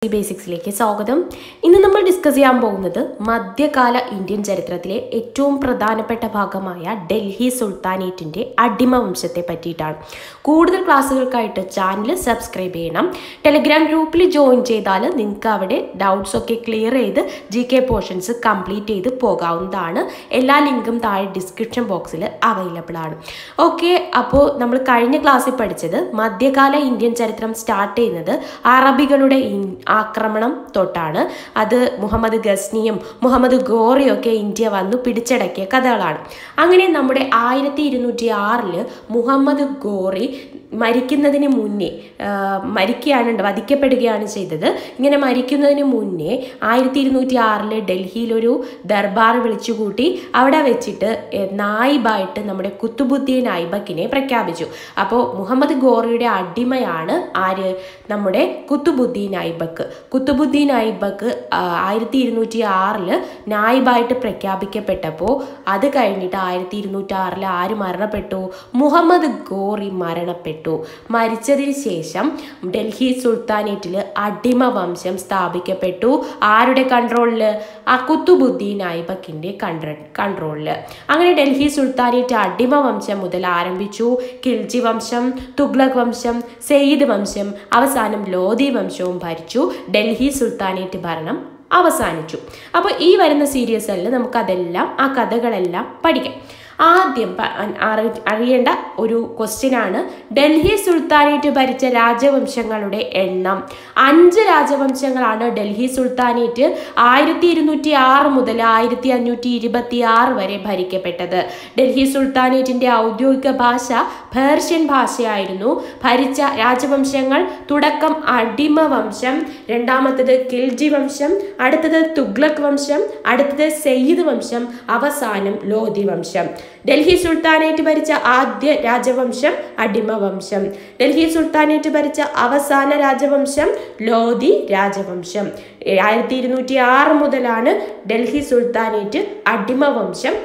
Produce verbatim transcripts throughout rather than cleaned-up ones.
ബേസിക്സിലേക്ക് സ്വാഗതം. ഇന്ന് നമ്മൾ ഡിസ്കസ് ചെയ്യാൻ പോകുന്നത് മധ്യകാല ഇന്ത്യൻ ചരിത്രത്തിലെ ഏറ്റവും പ്രധാനപ്പെട്ട ഭാഗമായ ഡൽഹി സുൽത്താനേറ്റിൻ്റെ അടിമ വംശത്തെ പറ്റിയിട്ടാണ്. കൂടുതൽ ക്ലാസ്സുകൾക്കായിട്ട് ചാനൽ സബ്സ്ക്രൈബ് ചെയ്യണം. ടെലിഗ്രാം ഗ്രൂപ്പിൽ ജോയിൻ ചെയ്താൽ നിങ്ങൾക്ക് അവിടെ ഡൗട്ട്സ് ഒക്കെ ക്ലിയർ ചെയ്ത് ജി കെ പോർഷൻസ് കംപ്ലീറ്റ് ചെയ്ത് പോകാവുന്നതാണ്. എല്ലാ ലിങ്കും താഴെ ഡിസ്ക്രിപ്ഷൻ ബോക്സിൽ അവൈലബിൾ ആണ്. ഓക്കെ, അപ്പോൾ നമ്മൾ കഴിഞ്ഞ ക്ലാസ്സിൽ പഠിച്ചത് മധ്യകാല ഇന്ത്യൻ ചരിത്രം സ്റ്റാർട്ട് ചെയ്യുന്നത് അറബികളുടെ ആക്രമണം തൊട്ടാണ്. അത് മുഹമ്മദ് ഗസ്നിയും മുഹമ്മദ് ഗോറിയും ഒക്കെ ഇന്ത്യ വന്നു പിടിച്ചടക്കിയ കഥകളാണ്. അങ്ങനെ നമ്മുടെ ആയിരത്തി ഇരുന്നൂറ്റി ആറില് മുഹമ്മദ് ഗോറി മരിക്കുന്നതിന് മുന്നേ മരിക്കുകയാണ് വധിക്കപ്പെടുകയാണ് ചെയ്തത്. ഇങ്ങനെ മരിക്കുന്നതിന് മുന്നേ ആയിരത്തി ഇരുന്നൂറ്റി ആറില് ഡൽഹിയിലൊരു ദർബാർ വിളിച്ചുകൂട്ടി അവിടെ വെച്ചിട്ട് നായിബായിട്ട് നമ്മുടെ കുത്തുബുദ്ദീൻ ഐബക്കിനെ പ്രഖ്യാപിച്ചു. അപ്പോൾ മുഹമ്മദ് ഗോറിയുടെ അടിമയാണ് ആര്? നമ്മുടെ കുത്തുബുദ്ദീൻ ഐബക്ക്. കുത്തുബുദ്ദീൻ ഐബക്ക് ആയിരത്തി ഇരുന്നൂറ്റി ആറില് നായിബായിട്ട് പ്രഖ്യാപിക്കപ്പെട്ടപ്പോൾ അത് കഴിഞ്ഞിട്ട് ആയിരത്തി ഇരുന്നൂറ്റി ആറില് ആര് മരണപ്പെട്ടു? മുഹമ്മദ് ഗോറി മരണപ്പെട്ടു. മരിച്ചതിന് ശേഷം ഡൽഹി സുൽത്താനേറ്റിൽ അടിമ വംശം സ്ഥാപിക്കപ്പെട്ടു. ആരുടെ കൺട്രോളില്? ആ കുത്തുബുദ്ദീൻ ഐബക്കിന്റെ കൺട്രോളില്. അങ്ങനെ ഡൽഹി സുൽത്താനേറ്റ് അടിമ വംശം മുതൽ ആരംഭിച്ചു. ഖിൽജി വംശം, തുഗ്ലക് വംശം, സെയ്ദ് വംശം, അവസാനം ലോധി വംശവും ഭരിച്ചു. ഡൽഹി സുൽത്താനേറ്റ് ഭരണം അവസാനിച്ചു. അപ്പോൾ ഈ വരുന്ന സീരീസിൽ നമുക്ക് അതെല്ലാം ആ കഥകളെല്ലാം പഠിക്കാം. ആദ്യം അറിയേണ്ട ഒരു ക്വസ്റ്റ്യൻ ആണ് ഡൽഹി സുൽത്താനേറ്റ് ഭരിച്ച രാജവംശങ്ങളുടെ എണ്ണം. അഞ്ച് രാജവംശങ്ങളാണ് ഡൽഹി സുൽത്താനേറ്റ് ആയിരത്തി ഇരുന്നൂറ്റി ആറ് മുതൽ ആയിരത്തി അഞ്ഞൂറ്റി ഇരുപത്തി ആറ് വരെ ഭരിക്കപ്പെട്ടത്. ഡൽഹി സുൽത്താനേറ്റിന്റെ ഔദ്യോഗിക ഭാഷ പേർഷ്യൻ ഭാഷയായിരുന്നു. ഭരിച്ച രാജവംശങ്ങൾ: തുടക്കം അടിമ വംശം, രണ്ടാമത്തത് ഖിൽജി വംശം, അടുത്തത് തുഗ്ലക് വംശം, അടുത്തത് സെയ്ദ് വംശം, അവസാനം ലോധി വംശം. ഡൽഹി സുൽത്താനേറ്റ് ഭരിച്ച ആദ്യ രാജവംശം അടിമ വംശം. ഡൽഹി സുൽത്താനേറ്റ് ഭരിച്ച അവസാന രാജവംശം ലോധി രാജവംശം. ആയിരത്തി ഇരുന്നൂറ്റി ആറ് മുതലാണ് ഡൽഹി സുൽത്താനേറ്റ് അടിമവംശം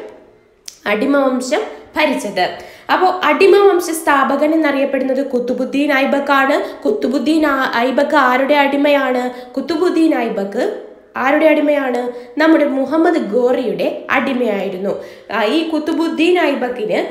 അടിമവംശം ഭരിച്ചത്. അപ്പോൾ അടിമവംശ സ്ഥാപകൻ എന്നറിയപ്പെടുന്നത് കുത്തുബുദ്ദീൻ ഐബക്കാണ്. കുത്തുബുദ്ദീൻ ഐബക്ക് ആരുടെ അടിമയാണ്? കുത്തുബുദ്ദീൻ ഐബക്ക് ആരുടെ അടിമയാണ്? നമ്മുടെ മുഹമ്മദ് ഗോറിയുടെ അടിമയായിരുന്നു. ഈ കുത്തുബുദ്ദീൻ ഐബക്കിന്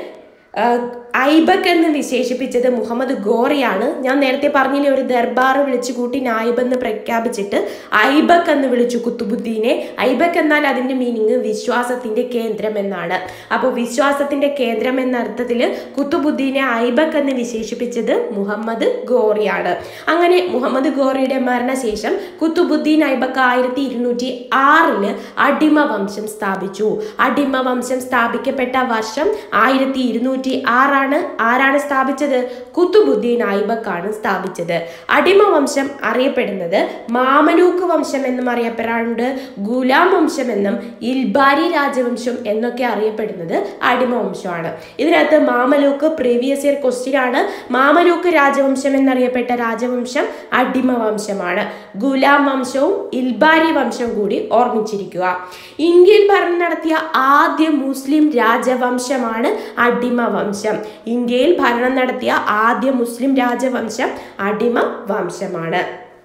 ഐബക്ക് എന്ന് വിശേഷിപ്പിച്ചത് മുഹമ്മദ് ഗോറിയാണ്. ഞാൻ നേരത്തെ പറഞ്ഞില്ലേ, ഒരു ദർബാർ വിളിച്ചു കൂട്ടി നായിബ് എന്ന് പ്രഖ്യാപിച്ചിട്ട് ഐബക്ക് എന്ന് വിളിച്ചു കുത്തുബുദ്ദീനെ. ഐബക്ക് എന്നാൽ അതിൻ്റെ മീനിങ് വിശ്വാസത്തിന്റെ കേന്ദ്രം എന്നാണ്. അപ്പോൾ വിശ്വാസത്തിന്റെ കേന്ദ്രം എന്ന അർത്ഥത്തിൽ കുത്തുബുദ്ദീനെ ഐബക്ക് എന്ന് വിശേഷിപ്പിച്ചത് മുഹമ്മദ് ഗോറിയാണ്. അങ്ങനെ മുഹമ്മദ് ഗോറിയുടെ മരണശേഷം കുത്തുബുദ്ദീൻ ഐബക്ക് ആയിരത്തി ഇരുന്നൂറ്റി ആറില് അടിമ വംശം സ്ഥാപിച്ചു. അടിമ വംശം സ്ഥാപിക്കപ്പെട്ട വർഷം ആയിരത്തി ഇരുന്നൂറ്റി ആറാണ്. ആരാണ് സ്ഥാപിച്ചത്? കുത്തുബുദ്ദീൻ ഐബക്കാണ് സ്ഥാപിച്ചത്. അടിമ വംശം അറിയപ്പെടുന്നത് മാമലൂക്ക് വംശം എന്നും അറിയപ്പെടാറുണ്ട്. ഗുലാം വംശം എന്നും ഇൽബാരി രാജവംശം എന്നൊക്കെ അറിയപ്പെടുന്നത് അടിമ വംശമാണ്. ഇതിനകത്ത് മാമലൂക്ക് പ്രീവിയസ് ഇയർ ക്വസ്റ്റ്യൻ ആണ്. മാമലൂക്ക് രാജവംശം എന്നറിയപ്പെട്ട രാജവംശം അടിമ വംശമാണ്. ഗുലാം വംശവും ഇൽബാരി വംശവും കൂടി ഓർമ്മിച്ചിരിക്കുക. ഇന്ത്യയിൽ ഭരണം നടത്തിയ ആദ്യ മുസ്ലിം രാജവംശമാണ് അടിമ വംശം. ഇന്ത്യയിൽ ഭരണം നടത്തിയ ആദ്യ മുസ്ലിം രാജവംശം അടിമ വംശമാണ്.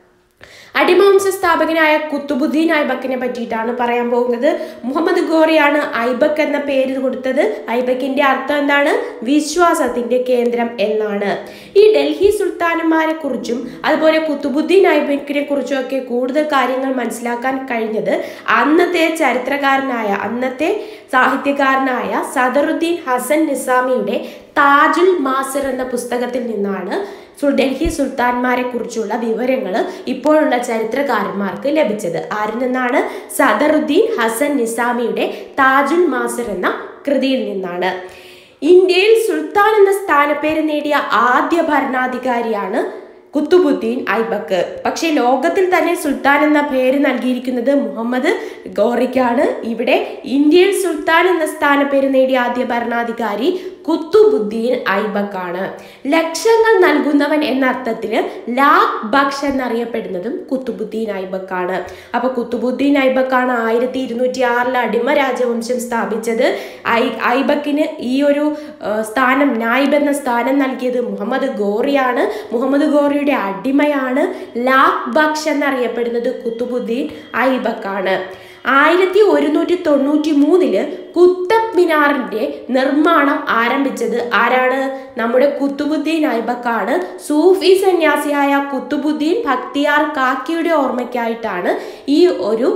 അടിമവംശ സ്ഥാപകനായ കുത്തുബുദ്ദീൻ ഐബക്കിനെ പറ്റിയിട്ടാണ് പറയാൻ പോകുന്നത്. മുഹമ്മദ് ഗോറിയാണ് ഐബക്ക് എന്ന പേര് കൊടുത്തത്. ഐബക്കിന്റെ അർത്ഥം എന്താണ്? വിശ്വാസത്തിന്റെ കേന്ദ്രം എന്നാണ്. ഈ ഡൽഹി സുൽത്താനന്മാരെ കുറിച്ചും അതുപോലെ കുത്തുബുദ്ദീൻ ഐബക്കിനെ കുറിച്ചും ഒക്കെ കൂടുതൽ കാര്യങ്ങൾ മനസ്സിലാക്കാൻ കഴിഞ്ഞത് അന്നത്തെ ചരിത്രകാരനായ അന്നത്തെ സാഹിത്യകാരനായ സദറുദ്ദീൻ ഹസൻ നിസാമിയുടെ താജുൽ മാസിർ എന്ന പുസ്തകത്തിൽ നിന്നാണ്. ഡൽഹി സുൽത്താൻമാരെ കുറിച്ചുള്ള വിവരങ്ങൾ ഇപ്പോഴുള്ള ചരിത്രകാരന്മാർക്ക് ലഭിച്ചത്. ആരിൽ നിന്നാണ്? സദറുദ്ദീൻ ഹസൻ നിസാമിയുടെ താജുൽ മാസിർ എന്ന കൃതിയിൽ നിന്നാണ്. ഇന്ത്യയിൽ സുൽത്താൻ എന്ന സ്ഥാനപ്പേര് നേടിയ ആദ്യ ഭരണാധികാരിയാണ് കുത്തുബുദ്ദീൻ ഐബക്ക്. പക്ഷേ ലോകത്തിൽ തന്നെ സുൽത്താൻ എന്ന പേര് നൽകിയിരിക്കുന്നത് മുഹമ്മദ് ഗോറിക്കാണ്. ഇവിടെ ഇന്ത്യയിൽ സുൽത്താൻ എന്ന സ്ഥാനപ്പേര് നേടിയ ആദ്യ ഭരണാധികാരി കുത്തുബുദ്ദീൻ ഐബക്കാണ്. ലക്ഷങ്ങൾ നൽകുന്നവൻ എന്ന അർത്ഥത്തിൽ ലാഖ് ബക്ഷ് എന്നറിയപ്പെടുന്നതും കുത്തുബുദ്ദീൻ ഐബക്കാണ്. അപ്പൊ കുത്തുബുദ്ദീൻ ഐബക്കാണ് ആയിരത്തി ഇരുന്നൂറ്റി ആറിൽ അടിമ രാജവംശം സ്ഥാപിച്ചത്. ഐ ഐബക്കിന് ഈ ഒരു സ്ഥാനം, നായിബ് എന്ന സ്ഥാനം നൽകിയത് മുഹമ്മദ് ഗോറിയാണ്. മുഹമ്മദ് ഗോറിയുടെ അടിമയാണ്. ലാഖ് ബക്ഷ് എന്നറിയപ്പെടുന്നത് കുത്തുബുദ്ദീൻ ഐബക്കാണ്. ആയിരത്തി ഒരുന്നൂറ്റി തൊണ്ണൂറ്റി മൂന്നില് കുത്തബ് മിനാറിന്റെ നിർമ്മാണം ആരംഭിച്ചത് ആരാണ്? നമ്മുടെ കുത്തുബുദ്ദീൻ ഐബക്കാണ്. സൂഫി സന്യാസിയായ കുത്തുബുദ്ദീൻ ബക്തിയാർ കാക്കിയുടെ ഓർമ്മയ്ക്കായിട്ടാണ് ഈ ഒരു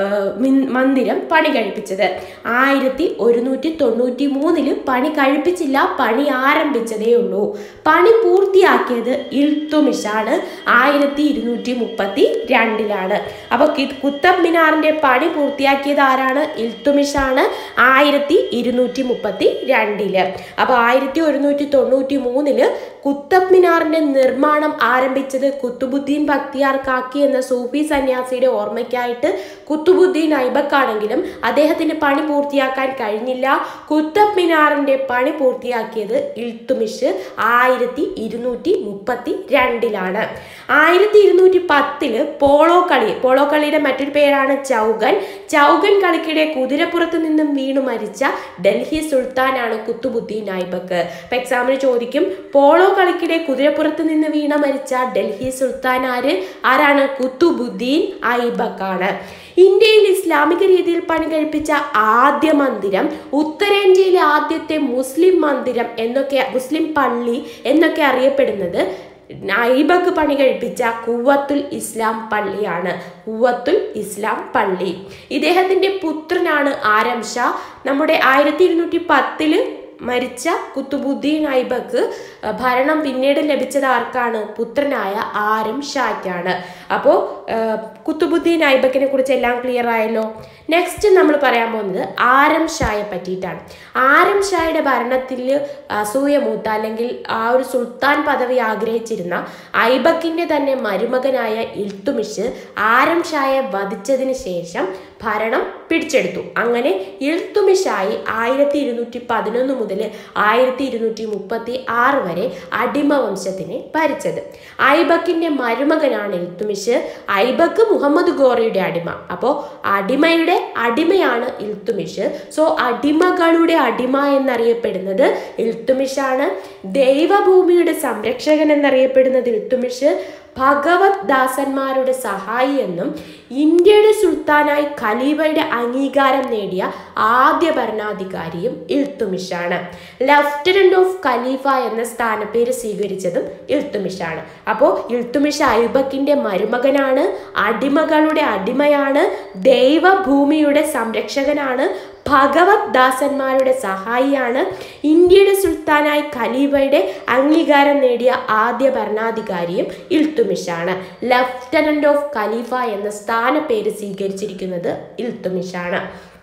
മന്ദിരം പണി കഴിപ്പിച്ചത്. ആയിരത്തി ഒരുന്നൂറ്റി തൊണ്ണൂറ്റി മൂന്നില് പണി കഴിപ്പിച്ചില്ല, പണി ആരംഭിച്ചതേ ഉള്ളൂ. പണി പൂർത്തിയാക്കിയത് ഇൽത്തുമിഷാണ്. ആയിരത്തി ഇരുന്നൂറ്റി മുപ്പത്തി രണ്ടിലാണ്. അപ്പൊ കുത്തബ് മിനാറിന്റെ പണി പൂർത്തിയാക്കിയത് ആരാണ്? ഇൽത്തുമിഷാണ്. ആയിരത്തി ഇരുന്നൂറ്റി മുപ്പത്തി രണ്ടില്. അപ്പൊ ആയിരത്തി ഒരുന്നൂറ്റി തൊണ്ണൂറ്റി മൂന്നില് കുത്തബ് മിനാറിന്റെ നിർമ്മാണം ആരംഭിച്ചത് കുത്തുബുദ്ദീൻ ബക്തിയാർ കാക്കി എന്ന സൂഫി സന്യാസിയുടെ ഓർമ്മയ്ക്കായിട്ട് കുത്തുബുദ്ദീൻ ഐബക്കാണെങ്കിലും അദ്ദേഹത്തിന് പണി പൂർത്തിയാക്കാൻ കഴിഞ്ഞില്ല. കുത്തബ് മിനാറിന്റെ പണി പൂർത്തിയാക്കിയത് ഇൽത്തുമിഷ് ആയിരത്തി ഇരുന്നൂറ്റി മുപ്പത്തി രണ്ടിലാണ്. ആയിരത്തി ഇരുന്നൂറ്റി പത്തില് പോളോ കളി, പോളോ കളിയുടെ മറ്റൊരു പേരാണ് ചൗഗൻ. ചൗഗൻ കളിക്കിടെ കുതിരപ്പുറത്ത് നിന്നും വീണു മരിച്ച ഡൽഹി സുൽത്താനാണ് കുത്തുബുദ്ദീൻ ഐബക്ക്. ഇപ്പൊ എക്സാമിന് ചോദിക്കും, പോളോ കളിക്കിടെ കുതിരപ്പുറത്ത് നിന്ന് വീണ മരിച്ച ഡൽഹി സുൽത്താൻ ആര്? ആരാണ്? കുത്തുബുദ്ദീൻ ഐബക്കാണ്. ഇന്ത്യയിൽ ഇസ്ലാമിക രീതിയിൽ പണി കഴിപ്പിച്ച ആദ്യ മന്ദിരം, ഉത്തരേന്ത്യയിലെ ആദ്യത്തെ മുസ്ലിം മന്ദിരം എന്നൊക്കെ, മുസ്ലിം പള്ളി എന്നൊക്കെ അറിയപ്പെടുന്നത് ഐബക്ക് പണി കഴിപ്പിച്ച ഖുവ്വത്തുൽ ഇസ്ലാം പള്ളിയാണ്. ഖുവ്വത്തുൽ ഇസ്ലാം പള്ളി. ഇദ്ദേഹത്തിന്റെ പുത്രനാണ് ആരം ഷാ. നമ്മുടെ ആയിരത്തി ഇരുന്നൂറ്റി പത്തില് മരിച്ച കുത്തുബുദ്ദീൻ ഐബക്ക് ഭരണം പിന്നീട് ലഭിച്ചത് ആർക്കാണ്? പുത്രനായ ആരം ഷായ്ക്കാണ്. അപ്പോൾ കുത്തുബുദ്ദീൻ ഐബക്കിനെ കുറിച്ച് എല്ലാം ക്ലിയർ ആയല്ലോ. നെക്സ്റ്റ് നമ്മൾ പറയാൻ പോകുന്നത് ആരം ഷായെ പറ്റിയിട്ടാണ്. ആരം ഷായുടെ ഭരണത്തിൽ അസൂയ മൂത്ത, അല്ലെങ്കിൽ ആ ഒരു സുൽത്താൻ പദവി ആഗ്രഹിച്ചിരുന്ന ഐബക്കിന്റെ തന്നെ മരുമകനായ ഇൽത്തുമിഷ് ആരം ഷായെ വധിച്ചതിന് ശേഷം ഭരണം പിടിച്ചെടുത്തു. അങ്ങനെ ഇൽത്തുമിഷായി ആയിരത്തി ഇരുന്നൂറ്റി പതിനൊന്ന് മുതൽ ആയിരത്തി ഇരുന്നൂറ്റി മുപ്പത്തി ആറ് വരെ അടിമ വംശത്തിനെ ഭരിച്ചത്. ഐബക്കിന്റെ മരുമകനാണ് ഇൽത്തുമിഷ്. ഐബക്ക് മുഹമ്മദ് ഗോറിയുടെ അടിമ. അപ്പോൾ അടിമയുടെ അടിമയാണ് ഇൽത്തുമിഷ്. സോ അടിമകളുടെ അടിമ എന്നറിയപ്പെടുന്നത് ഇൽത്തുമിഷാണ്. ദൈവഭൂമിയുടെ സംരക്ഷകൻ എന്നറിയപ്പെടുന്നത് ഇൽത്തുമിഷ്. ഭഗവത് ദാസന്മാരുടെ സഹായി എന്നും ഇന്ത്യയുടെ സുൽത്താനായി ഖലീഫയുടെ അംഗീകാരം നേടിയ ആദ്യ ഭരണാധികാരിയും ഇൽത്തുമിഷാണ്. ലഫ്റ്റനന്റ് ഓഫ് ഖലീഫ എന്ന സ്ഥാനപ്പേര് സ്വീകരിച്ചതും ഇൽത്തുമിഷാണ്. അപ്പോൾ ഇൽത്തുമിഷ് ഐബക്കിന്റെ മരുമകനാണ്, അടിമകളുടെ അടിമയാണ്, ദൈവഭൂമിയുടെ സംരക്ഷകനാണ്, ഭഗവത് ദാസന്മാരുടെ സഹായിയാണ്, ഇന്ത്യയുടെ സുൽത്താനായി ഖലീഫയുടെ അംഗീകാരം നേടിയ ആദ്യ ഭരണാധികാരിയും ഇൽത്തുമിഷാണ്. ലഫ്റ്റനന്റ് ഓഫ് ഖലീഫ എന്ന സ്ഥാനപ്പേര് സ്വീകരിച്ചിരിക്കുന്നത് ഇൽത്തുമിഷാണ്.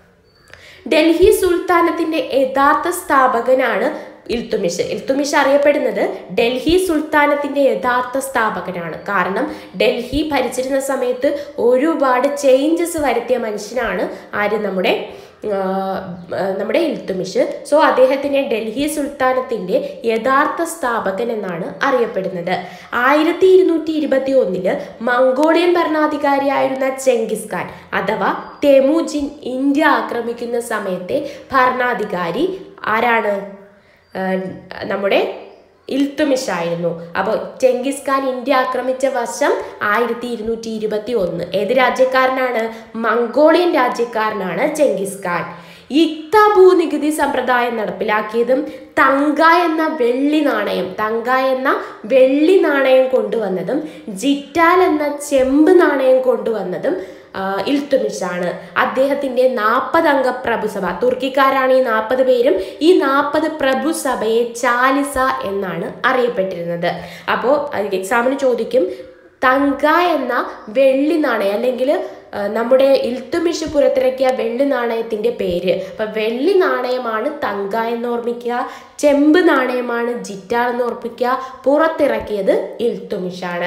ഡൽഹി സുൽത്താനത്തിന്റെ യഥാർത്ഥ സ്ഥാപകനാണ് ഇൽത്തുമിഷ്. ഇൽത്തുമിഷ് അറിയപ്പെടുന്നത് ഡൽഹി സുൽത്താനത്തിന്റെ യഥാർത്ഥ സ്ഥാപകനാണ്. കാരണം ഡൽഹി ഭരിച്ചിരുന്ന സമയത്ത് ഒരുപാട് ചേഞ്ചസ് വരുത്തിയ മനുഷ്യനാണ് ആര്? നമ്മുടെ നമ്മുടെ ഇൽത്തുമിഷ്. സോ അദ്ദേഹത്തിനെ ഡൽഹി സുൽത്താനത്തിന്റെ യഥാർത്ഥ സ്ഥാപകൻ എന്നാണ് അറിയപ്പെടുന്നത്. ആയിരത്തി ഇരുന്നൂറ്റി ഇരുപത്തി ഒന്നില് മംഗോളിയൻ ഭരണാധികാരിയായിരുന്ന ചെങ്കിസ് ഖാൻ അഥവാ തെമുജിൻ ഇന്ത്യ ആക്രമിക്കുന്ന സമയത്തെ ഭരണാധികാരി ആരാണ്? നമ്മുടെ ഇൽത്തുമിഷ് ആയിരുന്നു. അപ്പോൾ ചെങ്കിസ് ഖാൻ ഇന്ത്യ ആക്രമിച്ച വർഷം ആയിരത്തി ഇരുന്നൂറ്റി ഇരുപത്തി ഒന്ന്. ഏത് രാജ്യക്കാരനാണ്? മംഗോളിയൻ രാജ്യക്കാരനാണ് ചെങ്കിസ് ഖാൻ. ഇക്ത ഭൂനികുതി സമ്പ്രദായം നടപ്പിലാക്കിയതും തങ്ക എന്ന വെള്ളി നാണയം തങ്ക എന്ന വെള്ളി നാണയം കൊണ്ടുവന്നതും ജിറ്റാൽ എന്ന ചെമ്പ് നാണയം കൊണ്ടുവന്നതും ഇൽത്തുമിഷാണ്. അദ്ദേഹത്തിന്റെ നാൽപ്പത് അംഗ പ്രഭുസഭ, തുർക്കിക്കാരാണ് ഈ നാൽപ്പത് പേരും, ഈ നാൽപ്പത് പ്രഭുസഭയെ ചാലിസ എന്നാണ് അറിയപ്പെട്ടിരുന്നത്. അപ്പോൾ എക്സാമിന് ചോദിക്കും, തങ്ക എന്ന വെള്ളി നാണയം അല്ലെങ്കിൽ നമ്മുടെ ഇൽത്തുമിഷ് പുറത്തിറക്കിയ വെള്ളി നാണയത്തിന്റെ പേര്. അപ്പൊ വെള്ളി നാണയമാണ് തങ്ക എന്ന് ഓർമ്മിക്കുക, ചെമ്പ് നാണയമാണ് ജിറ്റാൽ എന്ന് ഓർമ്മിക്കുക. പുറത്തിറക്കിയത് ഇൽത്തുമിഷാണ്.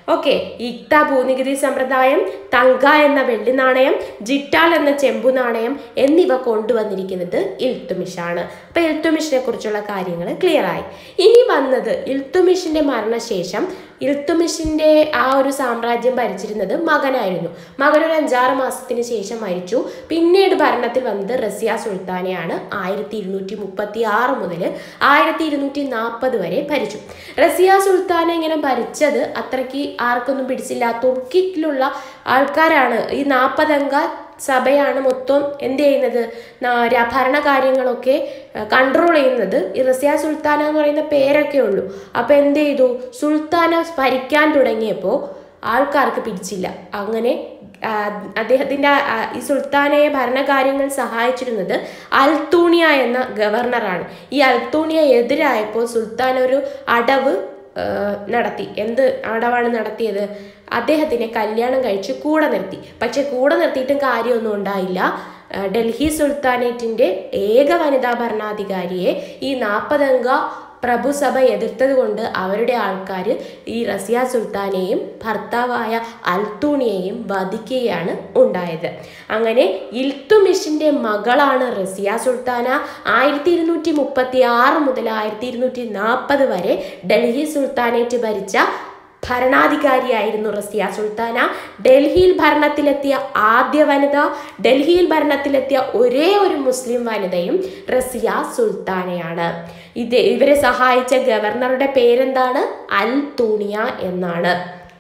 ഓക്കെ, ഇക്ത ഭൂനികുതി സമ്പ്രദായം, തങ്ക എന്ന വെള്ളി നാണയം, ജിട്ടാൾ എന്ന ചെമ്പു നാണയം എന്നിവ കൊണ്ടുവന്നിരിക്കുന്നത് ഇൽത്തുമിഷാണ്. അപ്പൊ ഇൽത്തുമിഷിനെ കുറിച്ചുള്ള കാര്യങ്ങൾ ക്ലിയർ ആയി. ഇനി വന്നത് ഇൽത്തുമിഷിന്റെ മരണശേഷം ഇൽത്തുമിഷിന്റെ ആ ഒരു സാമ്രാജ്യം ഭരിച്ചിരുന്നത് മകനായിരുന്നു. മകൻ ഒരു അഞ്ചാറ് മാസത്തിന് ശേഷം മരിച്ചു. പിന്നീട് ഭരണത്തിൽ വന്നത് റസിയ സുൽത്താനയാണ്. ആയിരത്തി ഇരുന്നൂറ്റി മുപ്പത്തി ആറ് മുതൽ ആയിരത്തി ഇരുന്നൂറ്റി നാൽപ്പത് വരെ ഭരിച്ചു. റസിയ സുൽത്താന ഇങ്ങനെ ഭരിച്ചത് അത്രയ്ക്ക് ആർക്കൊന്നും പിടിച്ചില്ല. തുർക്കിയിലുള്ള ആൾക്കാരാണ്, ഈ നാൽപ്പതംഗ സഭയാണ് മൊത്തം എന്ത് ചെയ്യുന്നത്, ഭരണകാര്യങ്ങളൊക്കെ കൺട്രോൾ ചെയ്യുന്നത്. ഈ റസിയ സുൽത്താന എന്ന് പറയുന്ന പേരൊക്കെ ഉള്ളൂ. അപ്പൊ എന്ത് ചെയ്തു, സുൽത്താന ഭരിക്കാൻ തുടങ്ങിയപ്പോൾ ആൾക്കാർക്ക് പിടിച്ചില്ല. അങ്ങനെ അദ്ദേഹത്തിന്റെ ഈ സുൽത്താനയെ ഭരണകാര്യങ്ങൾ സഹായിച്ചിരുന്നത് അൽത്തൂണിയ എന്ന ഗവർണറാണ്. ഈ അൽത്തൂണിയ എതിരായപ്പോൾ സുൽത്താൻ ഒരു അടവ് നടത്തി. എന്ത് അടവാണ് നടത്തിയത്? അദ്ദേഹത്തിനെ കല്യാണം കഴിച്ച് കൂടെ നിർത്തി. പക്ഷെ കൂടെ നിർത്തിയിട്ടും കാര്യമൊന്നും ഉണ്ടായില്ല. ഡൽഹി സുൽത്താനേറ്റിന്റെ ഏക വനിതാ ഭരണാധികാരിയെ ഈ നാൽപ്പതംഗ പ്രഭുസഭ എതിർത്തത് കൊണ്ട് അവരുടെ ആൾക്കാർ ഈ റസിയ സുൽത്താനെയും ഭർത്താവായ അൽത്തൂണിയെയും വധിക്കുകയാണ് ഉണ്ടായത്. അങ്ങനെ ഇൽത്തുമിഷിന്റെ മകളാണ് റസിയ സുൽത്താന. ആയിരത്തി ഇരുന്നൂറ്റി മുപ്പത്തി ആറ് മുതൽ ആയിരത്തി ഇരുന്നൂറ്റി നാൽപ്പത് വരെ ഡൽഹി സുൽത്താനേറ്റ് ഭരിച്ച ഭരണാധികാരിയായിരുന്നു റസിയ സുൽത്താന. ഡൽഹിയിൽ ഭരണത്തിലെത്തിയ ആദ്യ വനിത, ഡൽഹിയിൽ ഭരണത്തിലെത്തിയ ഒരേ ഒരു മുസ്ലിം വനിതയും റസിയ സുൽത്താനയാണ്. ഇത് ഇവരെ സഹായിച്ച ഗവർണറുടെ പേരെന്താണ്? അൽത്തൂണിയ എന്നാണ്.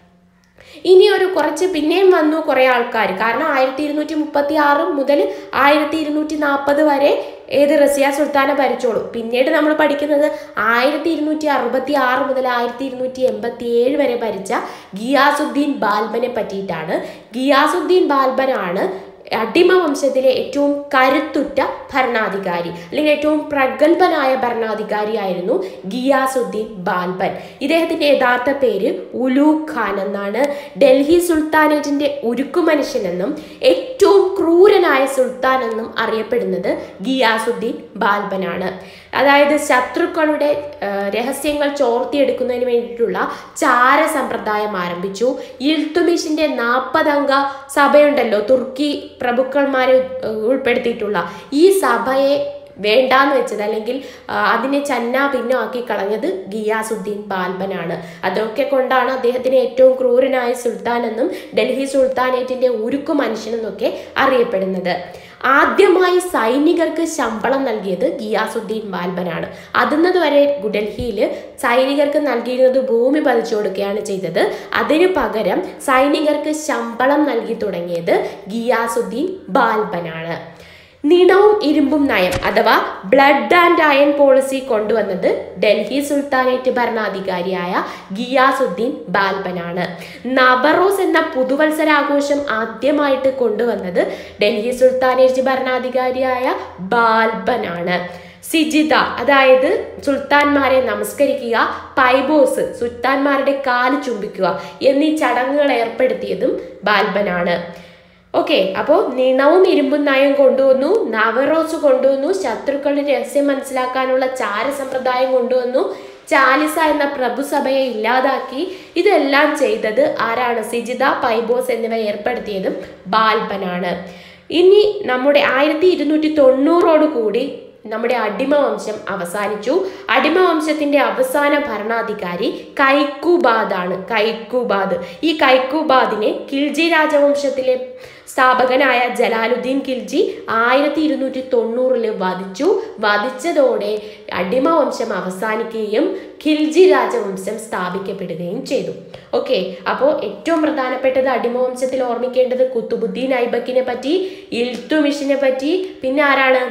ഇനി ഒരു കുറച്ച് പിന്നെയും വന്നു കുറെ ആൾക്കാർ. കാരണം ആയിരത്തി ഇരുന്നൂറ്റി മുപ്പത്തി ആറ് മുതൽ ആയിരത്തി ഇരുന്നൂറ്റി നാൽപ്പത് വരെ ഏത് റസിയ സുൽത്താന ഭരിച്ചോളൂ. പിന്നീട് നമ്മൾ പഠിക്കുന്നത് ആയിരത്തി ഇരുന്നൂറ്റി അറുപത്തി ആറ് മുതൽ ആയിരത്തി ഇരുന്നൂറ്റി എൺപത്തി ഏഴ് വരെ ഭരിച്ച ഗിയാസുദ്ദീൻ ബാൽബനെ പറ്റിയിട്ടാണ്. ഗിയാസുദ്ദീൻ ബാൽബനാണ് അടിമ വംശത്തിലെ ഏറ്റവും കരുത്തുറ്റ ഭരണാധികാരി, അല്ലെങ്കിൽ ഏറ്റവും പ്രഗത്ഭനായ ഭരണാധികാരിയായിരുന്നു ഗിയാസുദ്ദീൻ ബാൽബൻ. ഇദ്ദേഹത്തിന്റെ യഥാർത്ഥ പേര് ഉലൂഗ് ഖാൻ എന്നാണ്. ഡൽഹി സുൽത്താനേറ്റിന്റെ ഉരുക്കു മനുഷ്യനെന്നും ഏറ്റവും ക്രൂരനായ സുൽത്താൻ എന്നും അറിയപ്പെടുന്നത് ഗിയാസുദ്ദീൻ ബാൽബനാണ്. അതായത് ശത്രുക്കളുടെ രഹസ്യങ്ങൾ ചോർത്തിയെടുക്കുന്നതിന് വേണ്ടിയിട്ടുള്ള ചാര സമ്പ്രദായം ആരംഭിച്ചു. ഇൽത്തുമിഷിന്റെ നാൽപ്പതംഗ സഭയുണ്ടല്ലോ, തുർക്കി പ്രഭുക്കന്മാരെ ഉൾപ്പെടുത്തിയിട്ടുള്ള ഈ സഭയെ വേണ്ടാന്ന് വെച്ചത്, അല്ലെങ്കിൽ അതിനെ ചന്നാ ഭിന്നമാക്കി കളഞ്ഞത് ഗിയാസുദ്ദീൻ ബാൽബനാണ്. അതൊക്കെ കൊണ്ടാണ് അദ്ദേഹത്തിന് ഏറ്റവും ക്രൂരനായ സുൽത്താൻ എന്നും ഡൽഹി സുൽത്താനേറ്റിന്റെ ഉരുക്കു മനുഷ്യനെന്നൊക്കെ അറിയപ്പെടുന്നത്. ആദ്യമായി സൈനികർക്ക് ശമ്പളം നൽകിയത് ഗിയാസുദ്ദീൻ ബാൽബനാണ്. അതുന്നത് വരെ ഡൽഹിയിൽ സൈനികർക്ക് നൽകിയിരുന്നത് ഭൂമി പതിച്ചു കൊടുക്കുകയാണ് ചെയ്തത്. അതിനു പകരം സൈനികർക്ക് ശമ്പളം നൽകി തുടങ്ങിയത് ഗിയാസുദ്ദീൻ ബാൽബനാണ്. നിണവും ഇരുമ്പും നയം അഥവാ ബ്ലഡ് ആൻഡ് അയൺ പോളിസി കൊണ്ടുവന്നത് ഡൽഹി സുൽത്താനേറ്റ് ഭരണാധികാരിയായ ഗിയാസുദ്ദീൻ ബാൽബനാണ്. നവറോസ് എന്ന പുതുവത്സരാഘോഷം ആദ്യമായിട്ട് കൊണ്ടുവന്നത് ഡൽഹി സുൽത്താനേറ്റ് ഭരണാധികാരിയായ ബാൽബനാണ്. സിജിദ അതായത് സുൽത്താൻമാരെ നമസ്കരിക്കുക, പൈബോസ് സുൽത്താൻമാരുടെ കാല് ചുംബിക്കുക എന്നീ ചടങ്ങുകൾ ഏർപ്പെടുത്തിയതും ബാൽബനാണ്. ഓക്കെ, അപ്പോൾ നിണവും ഇരുമ്പും നയം കൊണ്ടുവന്നു, നവറോസ് കൊണ്ടുവന്നു, ശത്രുക്കളുടെ രഹസ്യം മനസ്സിലാക്കാനുള്ള ചാര സമ്പ്രദായം കൊണ്ടുവന്നു, ചാലിസ എന്ന പ്രഭുസഭയെ ഇല്ലാതാക്കി. ഇതെല്ലാം ചെയ്തത് ആരാണ്? സിജിദ, പൈബോസ് എന്നിവ ഏർപ്പെടുത്തിയതും ബാൽബനാണ്. ഇനി നമ്മുടെ ആയിരത്തി ഇരുന്നൂറ്റി തൊണ്ണൂറോട് കൂടി നമ്മുടെ അടിമവംശം അവസാനിച്ചു. അടിമവംശത്തിന്റെ അവസാന ഭരണാധികാരി കൈക്കുബാദ് ആണ്. കൈക്കുബാദ് ഈ കൈക്കുബാദിനെ ഖിൽജി രാജവംശത്തിലെ സ്ഥാപകനായ ജലാലുദ്ദീൻ ഖിൽജി ആയിരത്തി ഇരുന്നൂറ്റി തൊണ്ണൂറില് വധിച്ചു. വധിച്ചതോടെ അടിമവംശം അവസാനിക്കുകയും ഖിൽജി രാജവംശം സ്ഥാപിക്കപ്പെടുകയും ചെയ്തു. ഓക്കെ, അപ്പോൾ ഏറ്റവും പ്രധാനപ്പെട്ടത് അടിമവംശത്തിൽ ഓർമ്മിക്കേണ്ടത് കുത്തുബുദ്ദീൻ ഐബക്കിനെ പറ്റി, ഇൽത്തുമിഷിനെ പറ്റി, പിന്നെ ആരാണ്?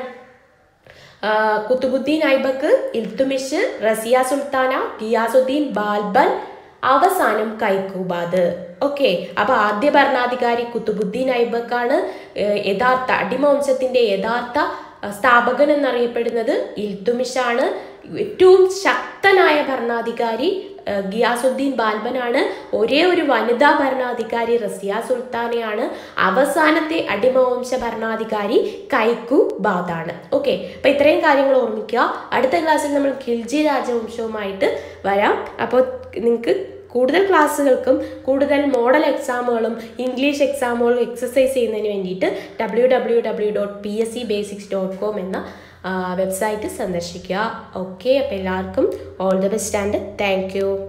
കുത്തുബുദ്ദീൻ ഐബക്ക്, ഇൽത്തുമിഷ്, റസിയ സുൽത്താന, ഗിയാസുദ്ദീൻ ബാൽബൻ, അവസാനം കൈക്കുബാദ്. ഓക്കെ, അപ്പൊ ആദ്യ ഭരണാധികാരി കുത്തുബുദ്ദീൻ ഐബക്കാണ്. യഥാർത്ഥ അടിമവംശത്തിന്റെ യഥാർത്ഥ സ്ഥാപകൻ എന്നറിയപ്പെടുന്നത് ഇൽത്തുമിഷാണ്. ഏറ്റവും ശക്തനായ ഭരണാധികാരി ഗിയാസുദ്ദീൻ ബാൽബനാണ്. ഒരേ ഒരു വനിതാ ഭരണാധികാരി റസിയ സുൽത്താനയാണ്. അവസാനത്തെ അടിമവംശ ഭരണാധികാരി കൈക്കുബാദാണ്. ഓക്കെ, അപ്പൊ ഇത്രയും കാര്യങ്ങൾ ഓർമ്മിക്കുക. അടുത്ത ക്ലാസ്സിൽ നമ്മൾ ഖിൽജി രാജവംശവുമായിട്ട് വരാം. അപ്പോൾ നിങ്ങൾക്ക് കൂടുതൽ ക്ലാസ്സുകൾക്കും കൂടുതൽ മോഡൽ എക്സാമുകളും ഇംഗ്ലീഷ് എക്സാമുകളും എക്സസൈസ് ചെയ്യുന്നതിന് വേണ്ടിയിട്ട് W W W dot P S C basics dot com എന്ന വെബ്സൈറ്റ് സന്ദർശിക്കുക. ഓക്കെ, അപ്പോൾ എല്ലാവർക്കും all the best and thank U.